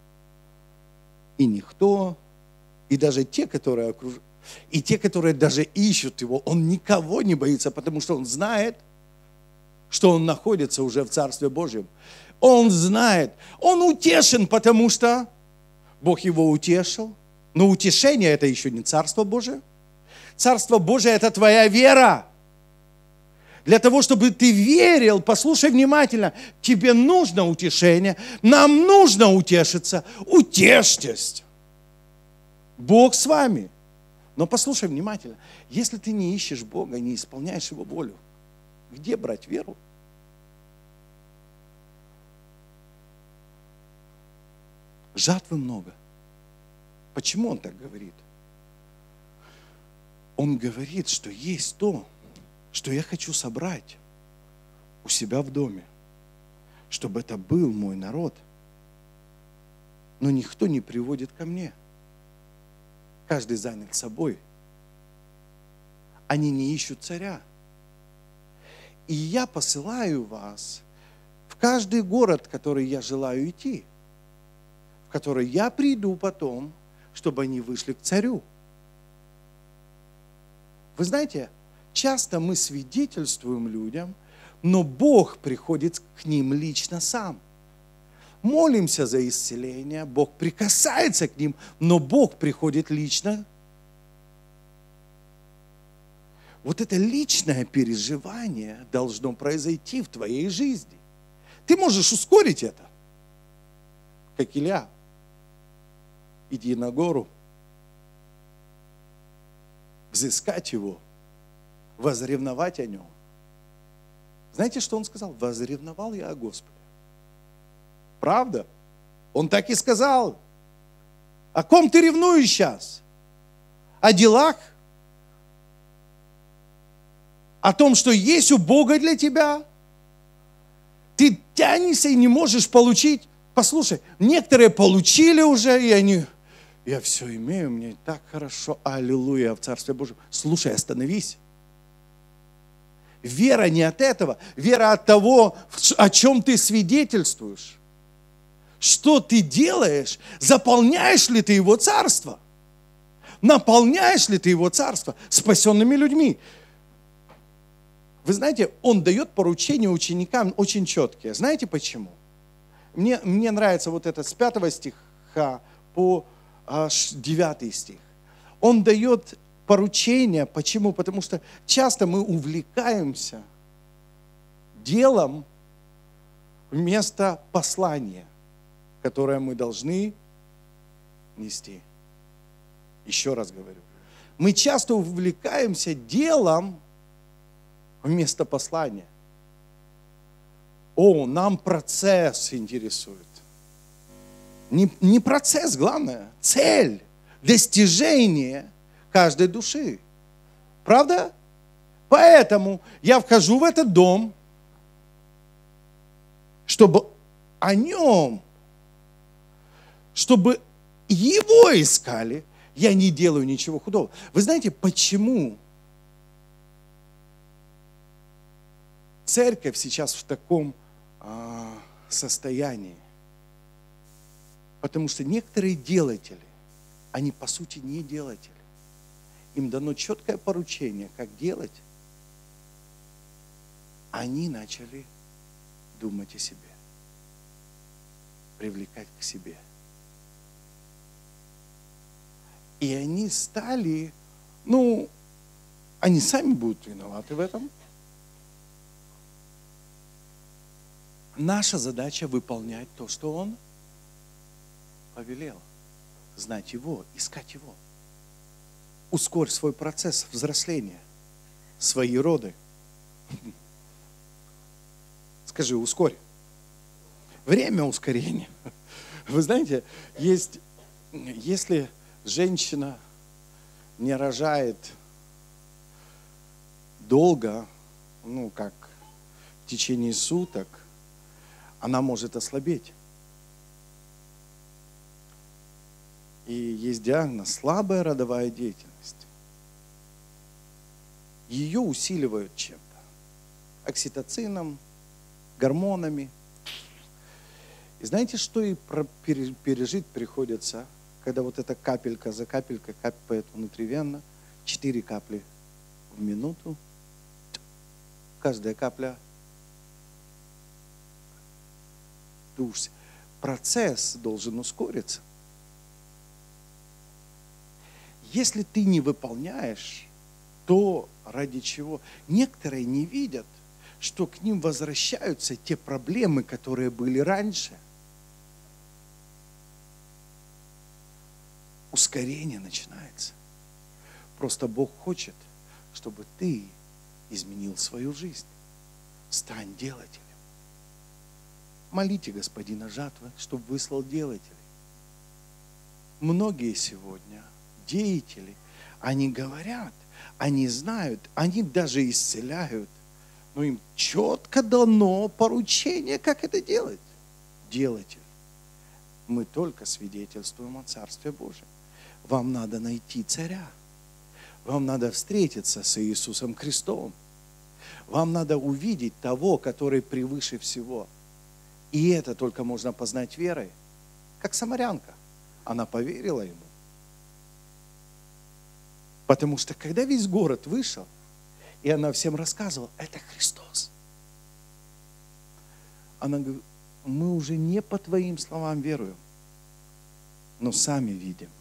и никто. И даже те, которые окружают, и те, которые даже ищут его, он никого не боится, потому что он знает, что он находится уже в Царстве Божьем. Он знает, он утешен, потому что Бог его утешил. Но утешение – это еще не Царство Божие. Царство Божие – это твоя вера. Для того, чтобы ты верил, послушай внимательно, тебе нужно утешение, нам нужно утешиться. Утешьтесь. Бог с вами. Но послушай внимательно, если ты не ищешь Бога, не исполняешь Его волю, где брать веру? Жатвы много. Почему он так говорит? Он говорит, что есть то, что я хочу собрать у себя в доме, чтобы это был мой народ, но никто не приводит ко мне. Каждый занят собой. Они не ищут царя. И я посылаю вас в каждый город, в который я желаю идти, в который я приду потом, чтобы они вышли к царю. Вы знаете, часто мы свидетельствуем людям, но Бог приходит к ним лично сам. Молимся за исцеление, Бог прикасается к ним, но Бог приходит лично. Вот это личное переживание должно произойти в твоей жизни. Ты можешь ускорить это, как Илья. Иди на гору, взыскать его, возревновать о нем. Знаете, что он сказал? Возревновал я о Господе. Правда? Он так и сказал. О ком ты ревнуешь сейчас? О делах? О том, что есть у Бога для тебя? Ты тянешься и не можешь получить. Послушай, некоторые получили уже, и они... Я все имею, мне так хорошо. Аллилуйя, в Царстве Божьем. Слушай, остановись. Вера не от этого. Вера от того, о чем ты свидетельствуешь. Что ты делаешь? Заполняешь ли ты его царство? Наполняешь ли ты его царство спасенными людьми? Вы знаете, он дает поручения ученикам очень четкие. Знаете почему? Мне, мне нравится вот это с пятого стиха по аж девятый стих. Он дает поручения. Почему? Потому что часто мы увлекаемся делом вместо послания, которое мы должны нести. Еще раз говорю. Мы часто увлекаемся делом вместо послания. О, нам процесс интересует. Не, не процесс, главное, цель, достижение каждой души. Правда? Поэтому я вхожу в этот дом, чтобы о нем, чтобы его искали. Я не делаю ничего худого. Вы знаете, почему церковь сейчас в таком а, состоянии? Потому что некоторые делатели, они по сути не делатели. Им дано четкое поручение, как делать. Они начали думать о себе, привлекать к себе. И они стали, ну, они сами будут виноваты в этом. Наша задача выполнять то, что Он повелел. Знать Его, искать Его. Ускорь свой процесс взросления, свои роды. Скажи, ускорь. Время ускорения. Вы знаете, есть, если женщина не рожает долго, ну, как в течение суток, она может ослабеть. И есть диагноз – слабая родовая деятельность. Ее усиливают чем-то. Окситоцином, гормонами. И знаете, что и пережить приходится, когда вот эта капелька за капелькой капает внутривенно, четыре капли в минуту. Каждая капля душ. Процесс должен ускориться. Если ты не выполняешь то, ради чего некоторые не видят, что к ним возвращаются те проблемы, которые были раньше. Ускорение начинается. Просто Бог хочет, чтобы ты изменил свою жизнь. Стань делателем. Молите Господина жатвы, чтобы выслал делателей. Многие сегодня деятели, они говорят, они знают, они даже исцеляют, но им четко дано поручение, как это делать. Делатель. Мы только свидетельствуем о Царстве Божьем. Вам надо найти царя. Вам надо встретиться с Иисусом Христом. Вам надо увидеть того, который превыше всего. И это только можно познать верой. Как самарянка. Она поверила ему. Потому что когда весь город вышел, и она всем рассказывала, это Христос. Она говорит, мы уже не по твоим словам веруем, но сами видим.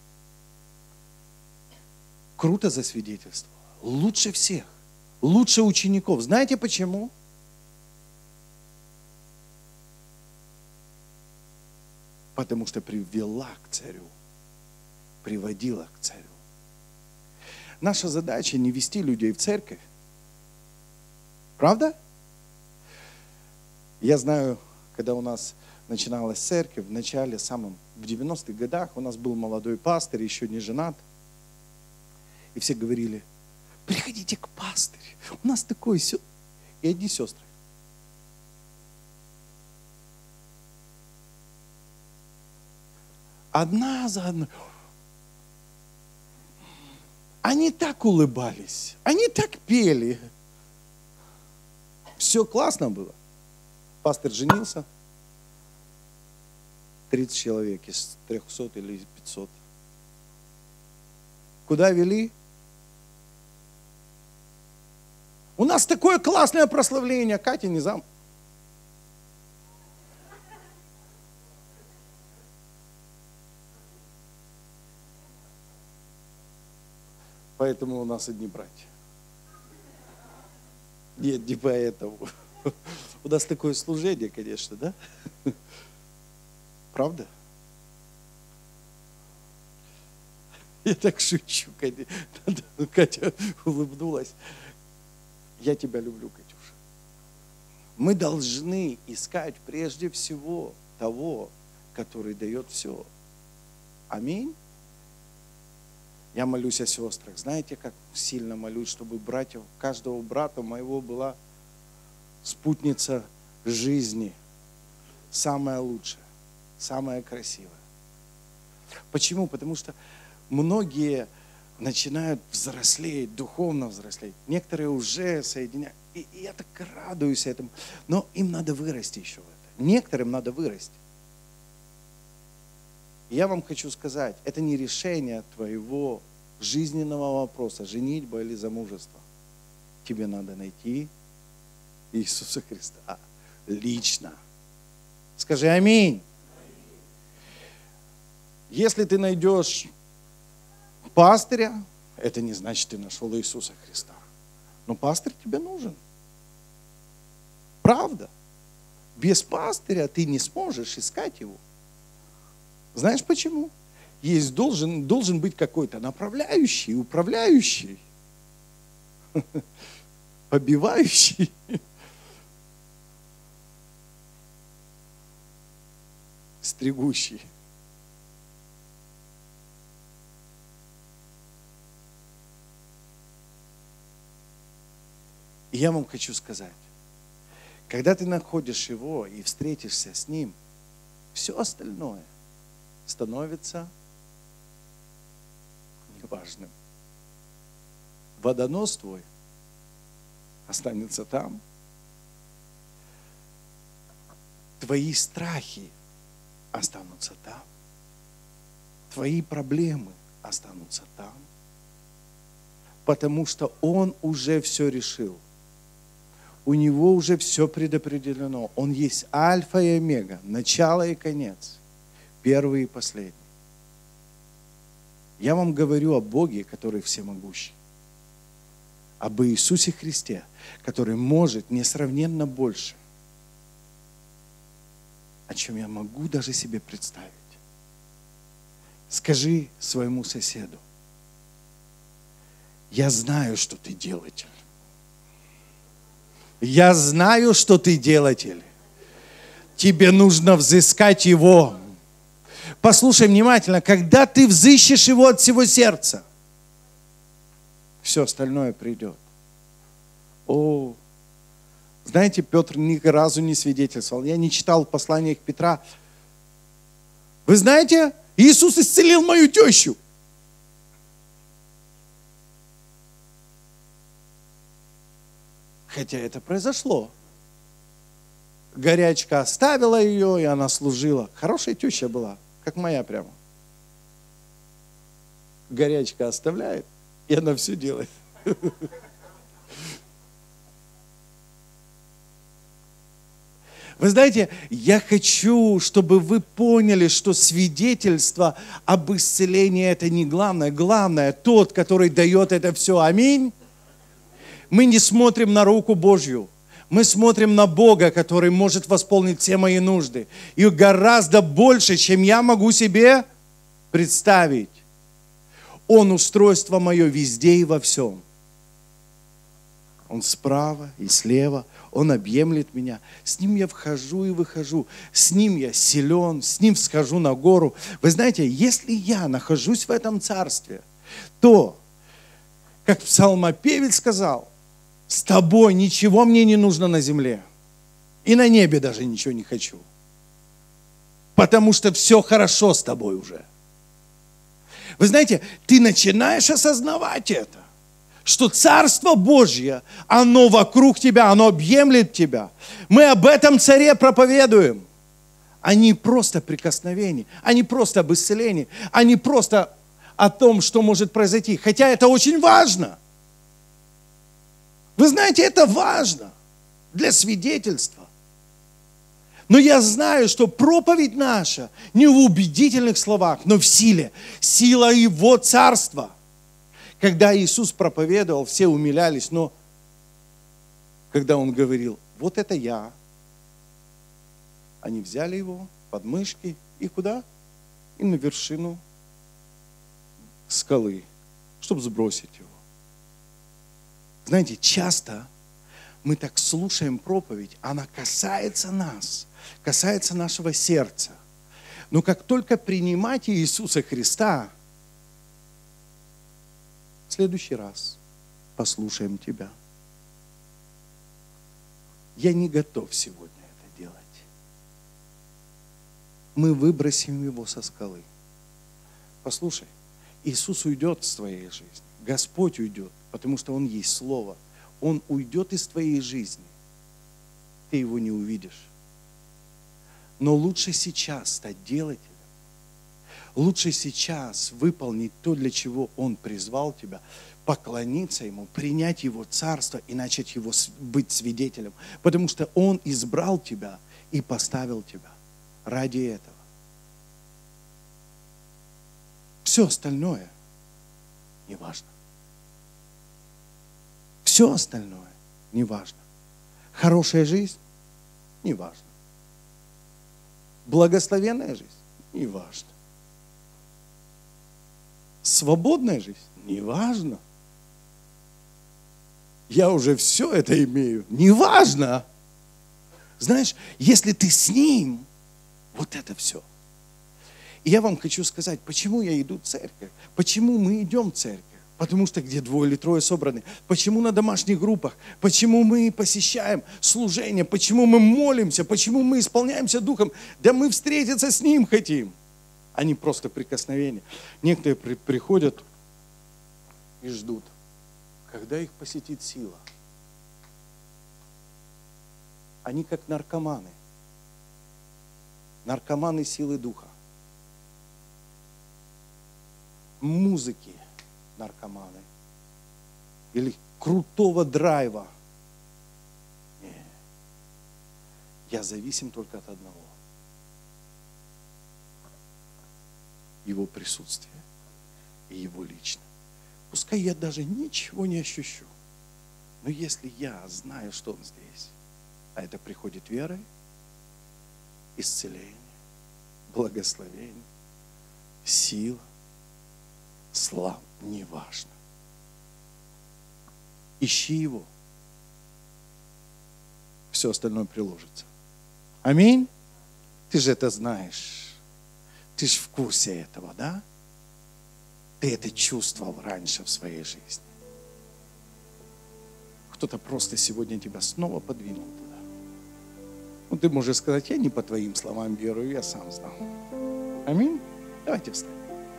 Круто засвидетельствовала. Лучше всех. Лучше учеников. Знаете почему? Потому что привела к царю. Приводила к царю. Наша задача не вести людей в церковь. Правда? Я знаю, когда у нас начиналась церковь, в начале, самом, в девяностых годах, у нас был молодой пастырь, еще не женат. И все говорили, приходите к пастырю, у нас такой сё... И одни сестры. Одна за одной. Они так улыбались, они так пели. Все классно было. Пастор женился. тридцать человек из трехсот или пятисот. Куда вели? У нас такое классное прославление. Катя не зам. Поэтому у нас одни братья. Нет, не поэтому. У нас такое служение, конечно, да? Правда? Я так шучу, Катя улыбнулась. Я тебя люблю, Катюша. Мы должны искать прежде всего того, который дает все. Аминь. Я молюсь о сестрах. Знаете, как сильно молюсь, чтобы братьев, каждого брата моего была спутница жизни. Самая лучшая, самая красивая. Почему? Потому что многие начинают взрослеть, духовно взрослеть. Некоторые уже соединяют. И, и я так радуюсь этому. Но им надо вырасти еще в это. Некоторым надо вырасти. Я вам хочу сказать, это не решение твоего жизненного вопроса, женитьба или замужество. Тебе надо найти Иисуса Христа лично. Скажи аминь. Если ты найдешь пастыря, это не значит, ты нашел Иисуса Христа. Но пастырь тебе нужен. Правда. Без пастыря ты не сможешь искать его. Знаешь почему? Есть должен, должен быть какой-то направляющий, управляющий, побивающий. Стригущий. И я вам хочу сказать, когда ты находишь его и встретишься с ним, все остальное становится неважным. Водонос твой останется там. Твои страхи останутся там. Твои проблемы останутся там. Потому что Он уже все решил. У Него уже все предопределено. Он есть альфа и омега, начало и конец, первый и последний. Я вам говорю о Боге, который всемогущий. Об Иисусе Христе, который может несравненно больше, о чем я могу даже себе представить. Скажи своему соседу: я знаю, что ты делатель. Я знаю, что ты делатель. Тебе нужно взыскать Его. Послушай внимательно, когда ты взыщешь Его от всего сердца, все остальное придет. О, знаете, Петр ни разу не свидетельствовал. Я не читал послание к Петра. Вы знаете, Иисус исцелил мою тещу. Хотя это произошло. Горячка оставила ее, и она служила. Хорошая теща была, как моя прямо. Горячка оставляет, и она все делает. Вы знаете, я хочу, чтобы вы поняли, что свидетельство об исцелении – это не главное. Главное – тот, который дает это все. Аминь. Мы не смотрим на руку Божью. Мы смотрим на Бога, который может восполнить все мои нужды. И гораздо больше, чем я могу себе представить. Он устройство мое везде и во всем. Он справа и слева. Он объемлет меня. С Ним я вхожу и выхожу. С Ним я силен. С Ним всхожу на гору. Вы знаете, если я нахожусь в этом царстве, то, как псалмопевец сказал, с тобой ничего мне не нужно на земле. И на небе даже ничего не хочу. Потому что все хорошо с тобой уже. Вы знаете, ты начинаешь осознавать это. Что Царство Божье, оно вокруг тебя, оно объемлет тебя. Мы об этом царе проповедуем. А не просто прикосновение, а не просто об исцелении, а не просто о том, что может произойти. Хотя это очень важно. Вы знаете, это важно для свидетельства. Но я знаю, что проповедь наша не в убедительных словах, но в силе. Сила Его Царства. Когда Иисус проповедовал, все умилялись, но когда Он говорил: вот это я, они взяли Его под мышки и куда? И на вершину скалы, чтобы сбросить Его. Знаете, часто мы так слушаем проповедь, она касается нас, касается нашего сердца. Но как только принимать Иисуса Христа, в следующий раз послушаем тебя. Я не готов сегодня это делать. Мы выбросим его со скалы. Послушай, Иисус уйдет из твоей жизни. Господь уйдет, потому что Он есть Слово. Он уйдет из твоей жизни. Ты его не увидишь. Но лучше сейчас стать делателем. Лучше сейчас выполнить то, для чего Он призвал тебя, поклониться Ему, принять Его Царство и начать Его быть свидетелем. Потому что Он избрал тебя и поставил тебя ради этого. Все остальное не важно. Все остальное не важно. Хорошая жизнь не важно. Благословенная жизнь не важно. Свободная жизнь не важно. Я уже все это имею. Не важно. Знаешь, если ты с Ним, вот это все. И я вам хочу сказать, почему я иду в церковь, почему мы идем в церковь. Потому что где двое или трое собраны. Почему на домашних группах? Почему мы посещаем служение? Почему мы молимся? Почему мы исполняемся Духом? Да мы встретиться с Ним хотим, а не просто прикосновение. Некоторые при- приходят и ждут, когда их посетит сила. Они как наркоманы. Наркоманы силы духа. Музыки наркоманы. Или крутого драйва. Не. Я зависим только от одного. Его присутствия и Его лично. Пускай я даже ничего не ощущу, но если я знаю, что Он здесь, а это приходит верой, исцеление, благословение, сила, слава, неважно. Ищи Его. Все остальное приложится. Аминь. Ты же это знаешь. Ты же в курсе этого, да? Ты это чувствовал раньше в своей жизни. Кто-то просто сегодня тебя снова подвинул туда. Ну, ты можешь сказать, я не по твоим словам верую, я сам знал. Аминь. Давайте встанем.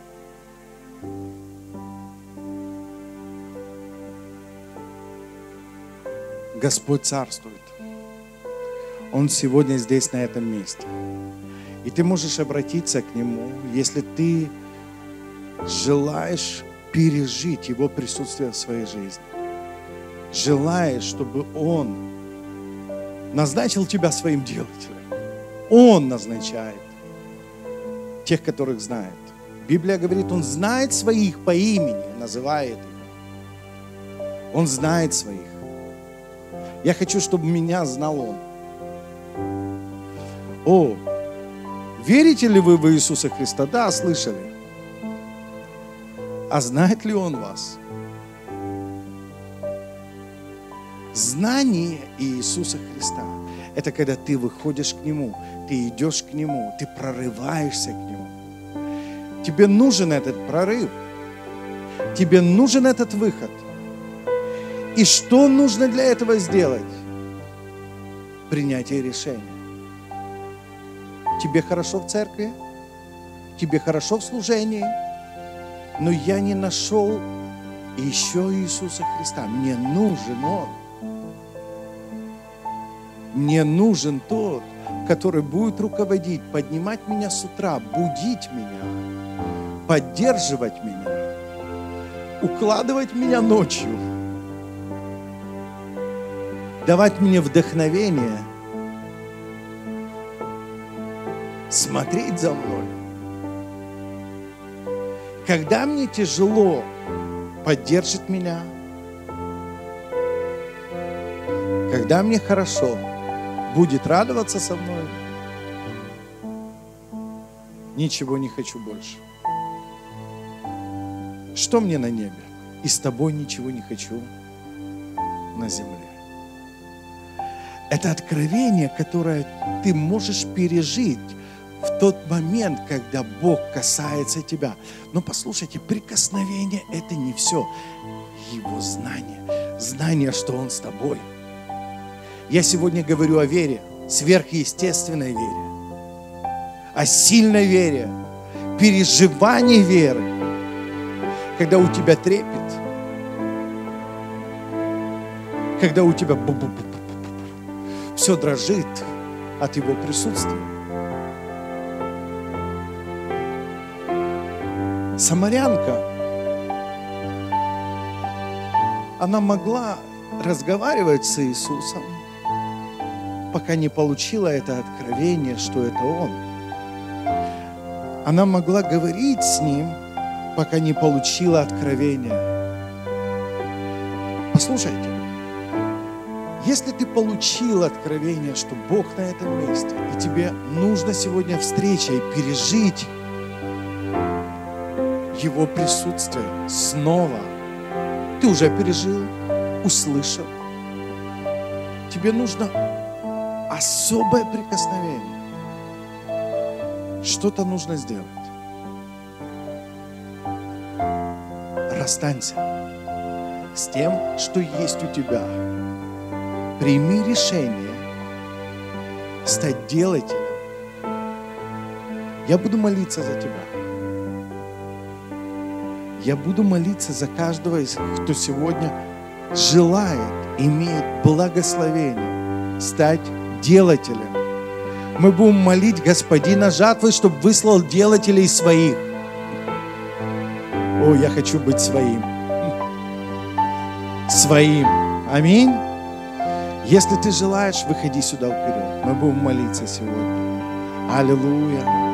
Господь царствует. Он сегодня здесь, на этом месте. И ты можешь обратиться к Нему, если ты желаешь пережить Его присутствие в своей жизни. Желаешь, чтобы Он назначил тебя своим делателем. Он назначает тех, которых знает. Библия говорит, Он знает своих по имени, называет их. Он знает своих. Я хочу, чтобы меня знал Он. О, верите ли вы в Иисуса Христа? Да, слышали. А знает ли Он вас? Знание Иисуса Христа – это когда ты выходишь к Нему, ты идешь к Нему, ты прорываешься к Нему. Тебе нужен этот прорыв. Тебе нужен этот выход. И что нужно для этого сделать? Принятие решения. Тебе хорошо в церкви, тебе хорошо в служении, но я не нашел еще Иисуса Христа. Мне нужен Он. Мне нужен тот, который будет руководить, поднимать меня с утра, будить меня, поддерживать меня, укладывать меня ночью, давать мне вдохновение, смотреть за мной. Когда мне тяжело, поддержит меня. Когда мне хорошо, будет радоваться со мной. Ничего не хочу больше. Что мне на небе? И с тобой ничего не хочу на земле. Это откровение, которое ты можешь пережить в тот момент, когда Бог касается тебя. Но послушайте, прикосновение – это не все. Его знание, знание, что Он с тобой. Я сегодня говорю о вере, сверхъестественной вере, о сильной вере, переживании веры, когда у тебя трепет, когда у тебя бу-бу-бу-бу-бу-бу, все дрожит от Его присутствия. Самарянка, она могла разговаривать с Иисусом, пока не получила это откровение, что это Он. Она могла говорить с Ним, пока не получила откровение. Послушайте, если ты получил откровение, что Бог на этом месте, и тебе нужно сегодня встреча и пережить Его присутствие снова, ты уже пережил, услышал. Тебе нужно особое прикосновение. Что-то нужно сделать. Расстанься с тем, что есть у тебя. Прими решение стать делателем. Я буду молиться за тебя. Я буду молиться за каждого, кто сегодня желает, имеет благословение стать делателем. Мы будем молить Господина жатвы, чтобы выслал делателей своих. О, я хочу быть своим. Своим. Аминь. Если ты желаешь, выходи сюда вперед. Мы будем молиться сегодня. Аллилуйя.